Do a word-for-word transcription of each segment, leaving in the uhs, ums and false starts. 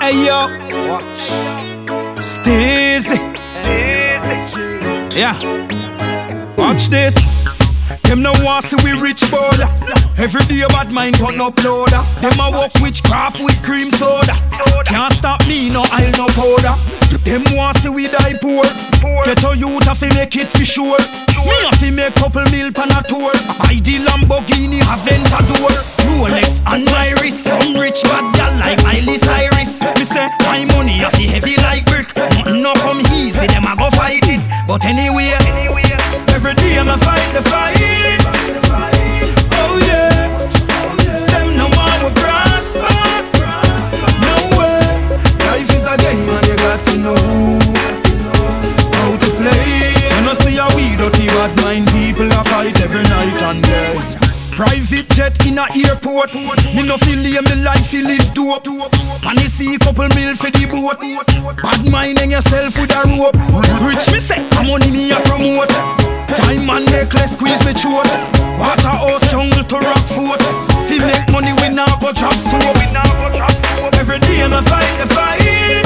Hey yo, Steezy. Yeah, watch this. Them no want see we rich baller. Every day bad mind on uploader. Them a walk witchcraft with cream soda. Can't stop me, no oil, no powder. Them want see we die poor. Get a youth a fi make it for sure. Me a fi make couple mil pan a tour. I the Lamborghini Aventador. Rolex and Iris. Some rich bad gal like Miley Cyrus. Me say my money a fi heavy like brick. Nothing no come easy, them a go fight it. But anyway, every day I'm a fight the fight. Oh yeah, them no one will prosper. No way, life is a game and you got to know how to play. You know see how we dirty bad mind people a fight every night and day. Private jet in a airport. Me no feel lame, me life he live dope. And you see couple mil for the boat. Bad minding yourself with a rope. Rich me say, I'm money me a promote. Time and necklace squeeze me throat. Waterhouse jungle to rock foot. Fi make money we now go drop soap. Every day I'm a fight the fight.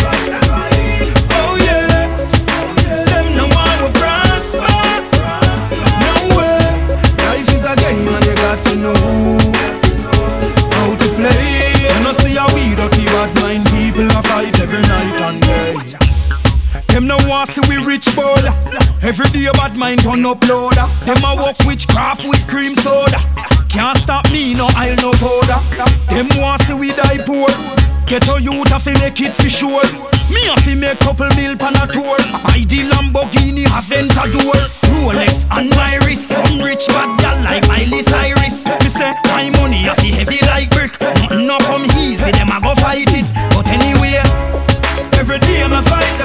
Oh yeah, them no one will prosper. No way, life is a game and you got to know how to play. You know see how we dirty bad mind people a fight every night and day. Them no want see we rich baller. Every day bad mind on uploader. Them a walk witchcraft with cream soda. Can't stop me, no oil, no powder. Them want see we die poor. Get a youth a fi make it for sure. Me a fi make couple mil pan a tour. I the Lamborghini Aventador. Rolex and Iris. Some rich bad gal like Miley Cyrus. Me say my money a fi heavy like brick. Nothing no come easy, them a go fight it. But anyway, every day I'm a fight.